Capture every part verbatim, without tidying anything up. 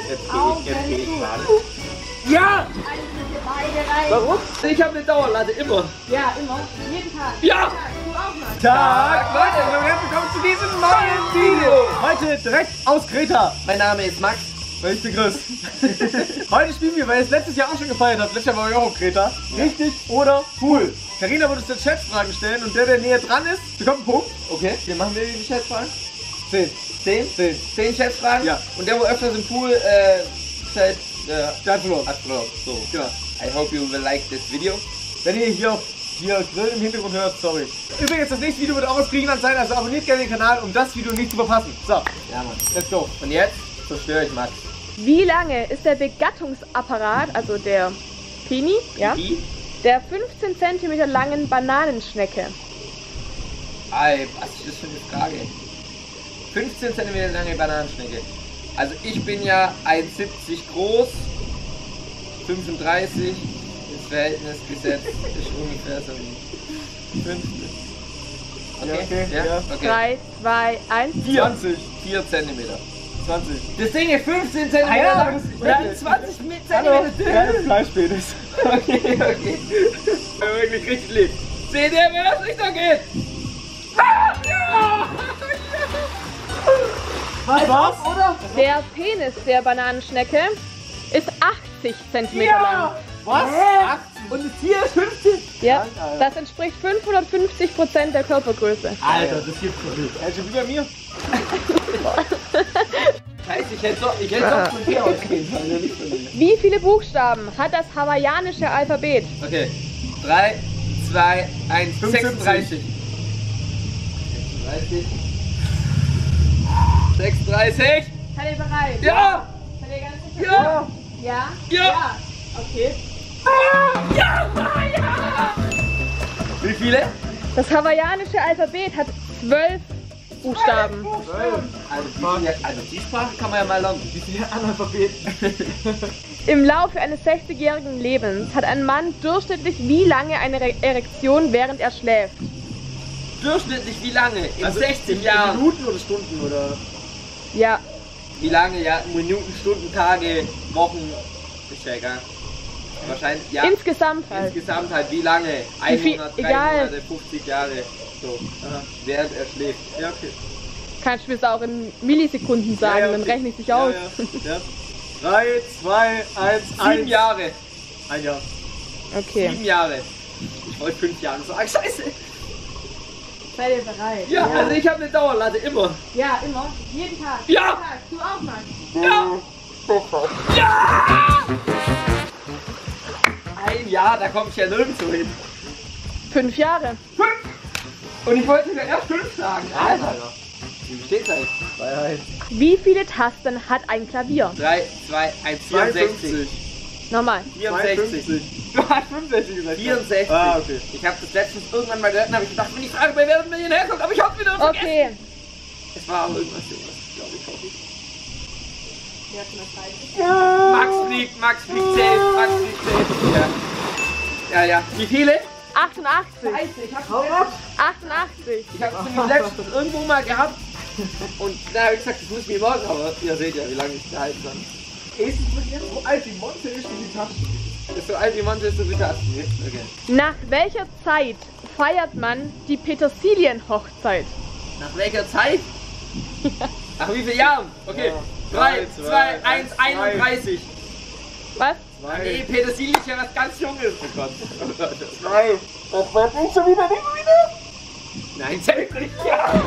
Jetzt gehe ich, jetzt gehe ich gerade. Ja! Warum? Ich habe eine Dauerlatte, immer. Ja, immer. Jeden Tag. Ja! Tag. Du auch mal. Tag, Leute, herzlich willkommen zu diesem neuen Video. Heute direkt aus Kreta. Mein Name ist Max. Und ich bin Chris. Heute spielen wir, weil ihr es letztes Jahr auch schon gefeiert habt. Letztes Jahr war ich auch auf Kreta. Ja. Richtig oder cool? Carina wird uns jetzt Schätzfragen stellen und der, der näher dran ist, bekommt einen Punkt. Okay, wie machen wir die Schätzfragen? Zehn. Zehn? Zehn. Zehn Schätzfragen? Ja. Und der, wo öfters im Pool, äh, seid, äh, Der hat verloren. hat verloren. So. Genau. I hope you will like this video. Wenn ihr hier auch hier Grill im Hintergrund hört, sorry. Übrigens, das nächste Video wird auch aus Griechenland sein, also abonniert gerne den Kanal, um das Video nicht zu verpassen. So, Ja, Mann. let's go. Und jetzt zerstöre ich Max. Wie lange ist der Begattungsapparat, also der Peni, ja, Die? der fünfzehn Zentimeter langen Bananenschnecke? Ei, was ist das für eine Frage? fünfzehn Zentimeter lange Bananenschnecke. Also ich bin ja eins siebzig groß, fünfunddreißig, ins Verhältnis gesetzt, ist ungefähr so ein Fünftel. Okay, Ja, okay, ja, ja. okay. drei, zwei, eins. zwanzig. vier Zentimeter. zwanzig. Das Ding ist fünfzehn Zentimeter Ah ja, lang das ist und hat wirklich- zwanzig Hallo, Zentimeter kleines dünn. Fleischpenis. Okay, okay. Ja, wirklich richtig lieb. Seht ihr, wer das Richtung geht? Ah, ja! Was war's? Oder? Der Penis der Bananenschnecke ist achtzig Zentimeter lang. Was? Und das Tier ist fünfzehn? Ja, Alter. das entspricht fünfhundertfünfzig Prozent der Körpergröße. Alter, das gibt's doch nicht. Also wie bei mir. Scheiße, ich hätte doch, ich hätte doch von dir ausgehen sollen, ja nicht von mir. Wie viele Buchstaben hat das hawaiianische Alphabet? Okay. drei, zwei, eins, fünfundsiebzig. sechsunddreißig. sechsunddreißig. Seid ihr bereit? Ja! Seid ihr ganz sicher? Ja! Ja? Ja! Okay. Ja! Ja! Wie viele? Das hawaiianische Alphabet hat zwölf Buchstaben. Also die, also die Sprache kann man ja mal lernen. Wie viele Analphabeten? Im Laufe eines sechzigjährigen Lebens hat ein Mann durchschnittlich wie lange eine Re- Erektion, während er schläft? Durchschnittlich wie lange? In Also sechzig in Jahren. Minuten oder Stunden oder? Ja, Wie lange? Ja, Minuten, Stunden, Tage, Wochen. Ist ja egal. Wahrscheinlich, ja. insgesamt halt. Insgesamt halt wie lange? Ein viel- Monat, drei egal. Monate, fünfzig Jahre. So. Aha. Während er schläft. Ja, okay. Kannst du es auch in Millisekunden sagen, Ja, ja, dann okay. rechne ich dich Ja, aus. ja. Ja. drei, zwei, eins, Sieben eins. Jahre. Ein Jahr. Okay. Sieben Jahre. Ich wollte fünf Jahre sagen. Scheiße. Seid ihr bereit? Ja, also ich habe eine Dauerlatte immer. Ja, immer. Jeden Tag. Ja. Jeden Tag. Du auch, Max. Ja. Ja. Ein Jahr, da komme ich ja nirgendwo hin. Fünf Jahre. Fünf. Und ich wollte sogar erst fünf sagen. Alter. Wie steht's eigentlich? Freiheit. Wie viele Tasten hat ein Klavier? drei, zwei, eins, vierundsechzig. zweiundfünfzig. Nochmal. vierundsechzig. Du hast fünfundsechzig gesagt. vierundsechzig. Ah, okay. Ich habe das letztens irgendwann mal gehört und habe ich gedacht, wenn die Frage bei Wer wird Millionär kommt, aber ich hab's wieder vergessen. Okay. Es war auch irgendwas, irgendwas, glaube ich, hoffe ich. Wer hat eine Zeit? Max fliegt, Max fliegt safe, Max fliegt safe. Ja, ja, ja. Wie viele? achtundachtzig. ich hab's achtundachtzig. Ich hab's nämlich letztens irgendwo mal gehabt. Und da habe ich gesagt, das muss ich mir morgen, aber ihr seht ja, wie lange ich gehalten habe. Ist es wirklich so alt wie Monte ist wie die Taschen? Ist so alt wie Monte, ist so wie Tasten. Okay. Nach welcher Zeit feiert man die Petersilienhochzeit? Nach welcher Zeit? Nach wie vielen Jahren? Okay. Ja. drei, Drei, zwei, zwei, eins, zwei. einunddreißig. Was? Nee, Petersilie ist ja was ganz Junges. Oh Gott. Nein. Das war nicht schon wieder, nicht schon wieder. Nein, zählt nicht. Ja.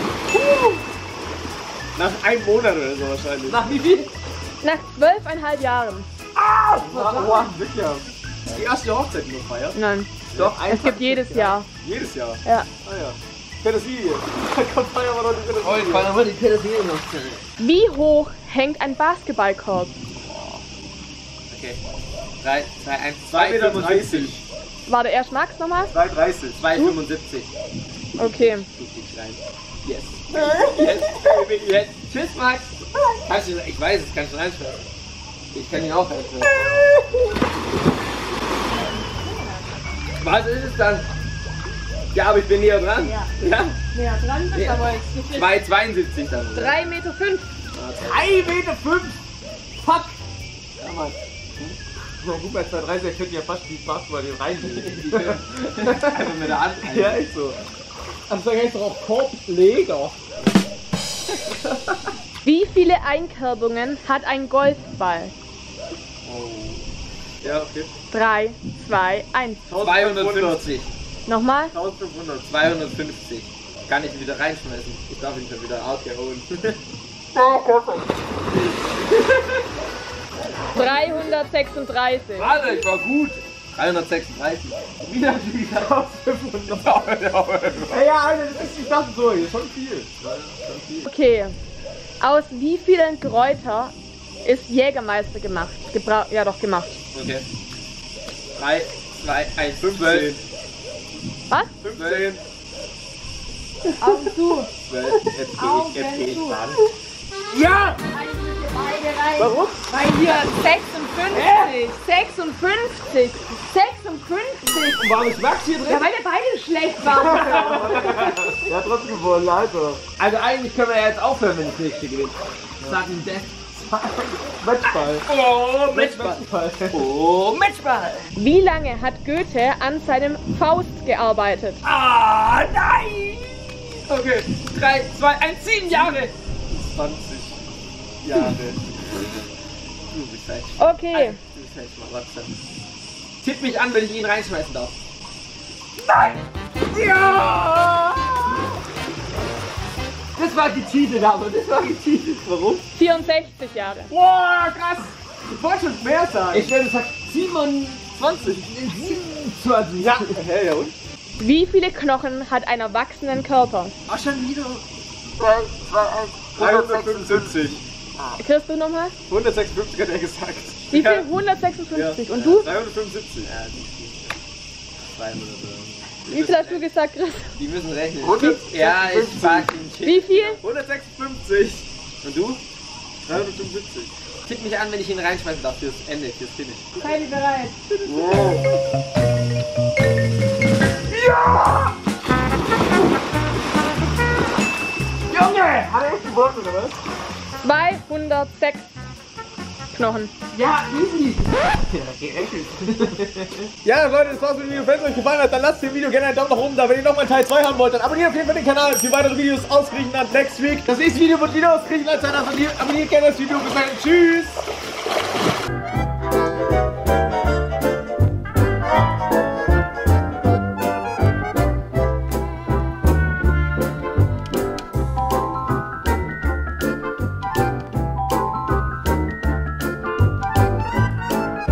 Nach einem Monat oder so wahrscheinlich. Nach wie viel? Nach zwölfeinhalb Jahren. Ah, wow, wirklich. Die erste Hochzeit, die man feiert. Nein. Doch, Es gibt jedes Jahr. Jedes Jahr. Ja. Ah ja. Petersilie. Da kommt feiern wir noch die Petersilie. Oh, ich feiere mal die Petersilie noch. Wie hoch hängt ein Basketballkorb? Okay. drei, zwei, eins, zwei zwei, Meter fünfundsiebzig. dreißig. Warte, erst Max nochmal? zwei dreißig. zwei fünfundsiebzig. Okay. Du kriegst rein. Yes. Yes, baby, yes. Tschüss, Max. Kannst du, ich weiß, es kannst du reinschreiben. Ich kann ihn auch helfen. Was ist es dann? Ja, aber ich bin näher dran. Ja. Ja? Näher dran bist, Ja. aber jetzt nicht. zwei Komma zweiundsiebzig dann. oder? drei Meter fünf. drei Meter fünf. Fuck Gut, bei zwei dreißig könnte ja fast wie Basketball den reinlegen. Also mit der Hand. Ja, echt so. Ach, da heißt doch auch Korbleger. Wie viele Einkerbungen hat ein Golfball? Ja, okay. drei, zwei, eins. zweihundertfünfzig. Nochmal? eintausendfünfhundert. zweihundertfünfzig. Kann ich ihn wieder reinschmeißen? Ich darf ihn schon wieder rausgeholen. dreihundertsechsunddreißig. Warte, ich war gut. dreihundertsechsunddreißig. Wieder wieder. fünfhundert. Ja, ja, Alter, das ist, ich dachte so, das ist schon viel. Okay. Aus wie vielen Kräuter ist Jägermeister gemacht? Gebra ja doch, gemacht. Okay. drei, zwei, eins, fünfzehn. Was? fünfzehn. Augen zu. zwölf. Jetzt geh ich, jetzt geh ich ran. Ja! Warum? Weil hier sechsundfünfzig. sechsundfünfzig. sechsundfünfzig. Und warum ist Max hier drin? Ja, weil wir beide schlecht waren. Der hat trotzdem gewonnen, Alter. Also eigentlich können wir ja jetzt aufhören, wenn ich nächste gewinne. Sudden Death. Matchball. Oh, Matchball. Matchball. Oh, Matchball. Wie lange hat Goethe an seinem Faust gearbeitet? Ah, nein. Okay, drei, zwei, eins, sieben Jahre. zwanzig Jahre. Du bist halt. Okay. Du bist halt Schmarotzer. Tipp mich an, wenn ich ihn reinschmeißen darf. Nein! Ja! Das war gecheatet, aber das war gecheatet. Warum? vierundsechzig Jahre. Boah, krass. Ich wollte schon mehr sagen. Ich werde gesagt siebenundzwanzig. siebenundzwanzig. Ja. Hä, ja und? Wie viele Knochen hat ein erwachsenen Körper? Ach, schon wieder. dreihundertfünfundsiebzig. Kriegst du nochmal? hundertsechsundfünfzig hat er gesagt. Wie Ja. viel? hundertsechsundfünfzig. Ja. Und du? dreihundertfünfundsiebzig. Ja, die zweihundert. Wie viel hast du gesagt, Chris? Die müssen rechnen. hundert- Ja, ich fucking shit. Wie viel? hundertsechsundfünfzig. Und du? dreihundertfünfundsiebzig. Tipp mich an, wenn ich ihn reinschmeißen darf fürs Ende, fürs Finish. Seid ihr bereit? Wow. Junge! Hat er echt gewonnen, oder was? zweihundertsechs Knochen. Ja, easy. Ja, Leute, das war's mit dem Video. Wenn es euch gefallen hat, dann lasst dem Video gerne einen Daumen nach oben da. Wenn ihr nochmal Teil zwei haben wollt, dann abonniert auf jeden Fall den Kanal für weitere Videos aus Griechenland next week. Das nächste Video wird wieder aus Griechenland sein, also abonniert gerne das Video. Bis dann. Tschüss!